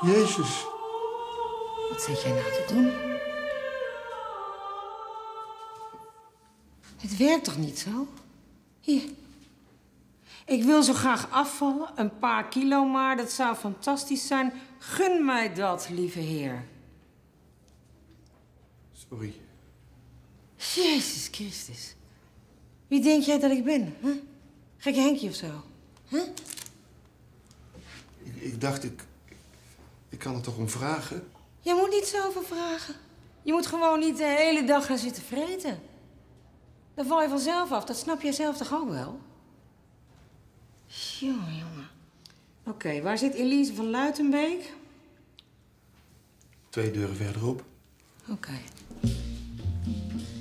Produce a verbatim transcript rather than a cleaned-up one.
Jezus. Wat zit jij nou te doen? Het werkt toch niet zo? Hier. Ik wil zo graag afvallen, een paar kilo maar. Dat zou fantastisch zijn. Gun mij dat, lieve heer. Sorry. Jezus Christus. Wie denk jij dat ik ben, hè? Gekke Henkje of zo? Huh? Ik, ik dacht, ik... Ik kan er toch om vragen? Je moet niet zoveel vragen. Je moet gewoon niet de hele dag gaan zitten vreten. Dan val je vanzelf af. Dat snap jij zelf toch ook wel? Jongen, jongen. Oké, okay, waar zit Elise van Luitenbeek? Twee deuren verderop. Oké. Okay.